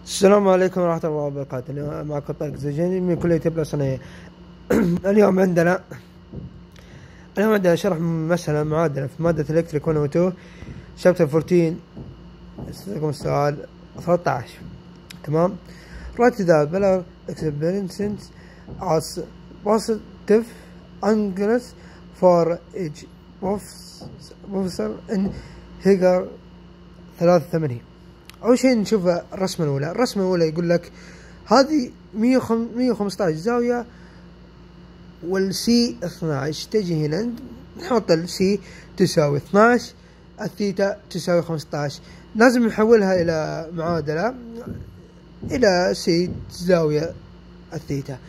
السلام عليكم ورحمة الله وبركاته. اليوم معكم طارق زجاني من كلية الصناعية. اليوم عندنا شرح مسألة معادلة في مادة الكتريك 1 و 2 شابتر 14. رقم السؤال 13. تمام. write the below expressions as positive angles for each phasor in figure 83. أول شيء نشوف الرسمة الأولى يقول لك هذه 115 زاوية والسي 12. تجي هنا نحط السي تساوي 12، الثيتا تساوي 15. لازم نحولها إلى معادلة إلى سي زاوية الثيتا.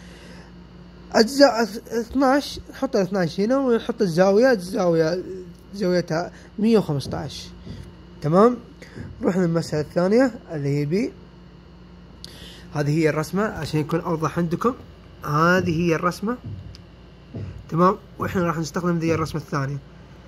12 نحط 12 هنا ونحط زاويتها 115. تمام. نروح للمسألة الثانية اللي هي بي. هذه هي الرسمة عشان يكون أوضح عندكم. هذه هي الرسمة. تمام. وإحنا راح نستخدم ذي الرسمة الثانية.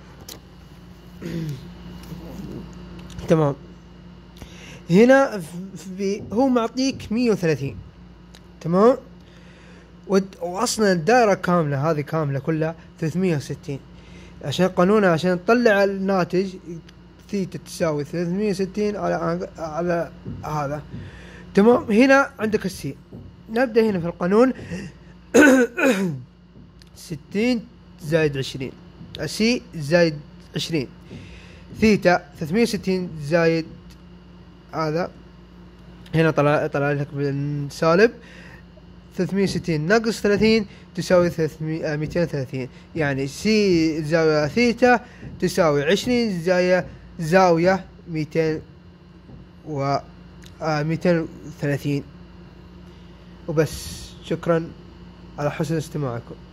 تمام. هنا في بي هو معطيك 130. تمام. وأصلا الدائرة كاملة هذه كاملة كلها 360. عشان قانونها عشان نطلع الناتج ثيتا تساوي 360 على هذا. تمام. هنا عندك السي. نبدأ هنا في القانون. 60 زائد 20، السي زائد 20، ثيتا 360 زائد هذا. هنا طلع لك بالسالب 360 ناقص 30 تساوي 230. يعني سي زاوية ثيتا تساوي 20 زاوية 230. وبس. شكرا على حسن استماعكم.